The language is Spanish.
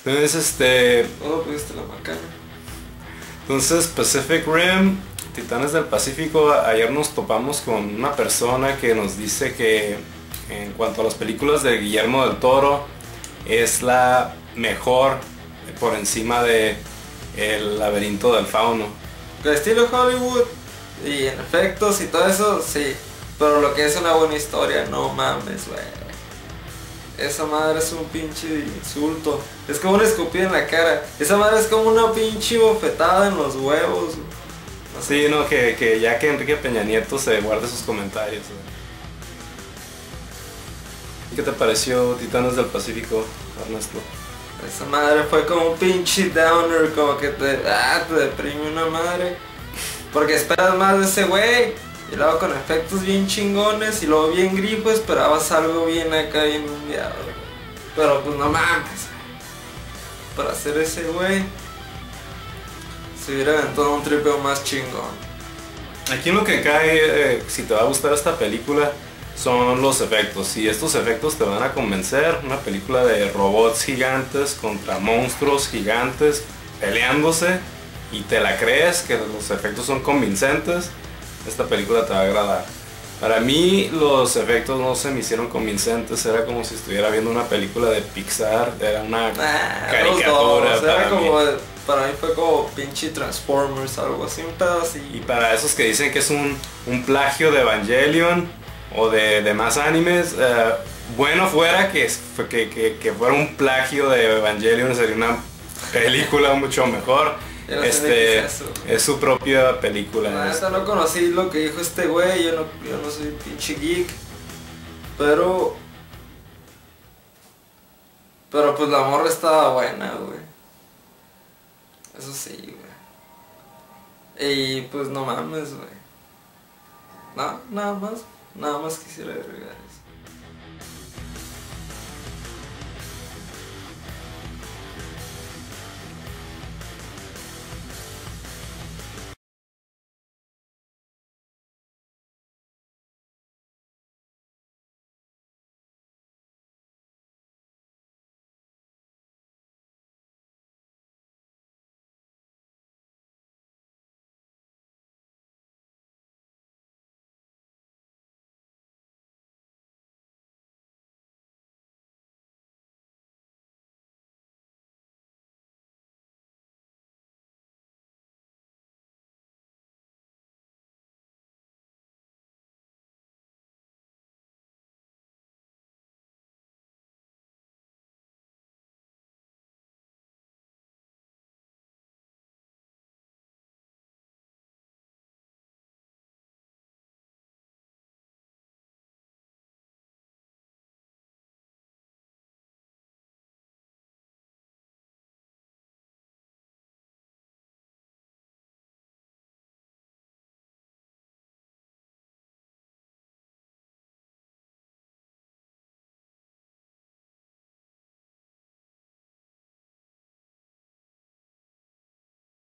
Entonces, Oh, pues la macana. entonces Pacific Rim, Titanes del Pacífico, ayer nos topamos con una persona que nos dice que en cuanto a las películas de Guillermo del Toro es la mejor por encima de El Laberinto del Fauno. El estilo Hollywood y en efectos y todo eso, sí. Pero lo que es una buena historia, no mames, güey. Esa madre es un pinche insulto. Es como una escupida en la cara. Esa madre es como una pinche bofetada en los huevos. No sé. Sí, no, que ya que Enrique Peña Nieto se guarde sus comentarios. ¿Qué te pareció Titanes del Pacífico, Ernesto? Esa madre fue como un pinche downer, como que te deprime una madre. Porque esperas más de ese güey. Y luego con efectos bien chingones y luego bien grifo esperabas algo bien acá, bien mundiado. Pero pues no mames. Para hacer ese güey se hubiera aventado un tripeo más chingón. Aquí lo que cae, si te va a gustar esta película, son los efectos. Si estos efectos te van a convencer, una película de robots gigantes contra monstruos gigantes peleándose y te la crees que los efectos son convincentes, esta película te va a agradar. Para mí los efectos no se me hicieron convincentes, era como si estuviera viendo una película de Pixar, era una caricatura. Para mí fue como pinche Transformers, algo así, un pedo así. Y para esos que dicen que es un plagio de Evangelion o de más animes, bueno fuera que fuera un plagio de Evangelion, sería una película mucho mejor. Es su propia película. La neta no conocí lo que dijo este güey, yo no soy pinche geek. Pero pues la morra estaba buena, güey. Eso sí, güey. Y pues no mames, güey. No, nada más quisiera agregar.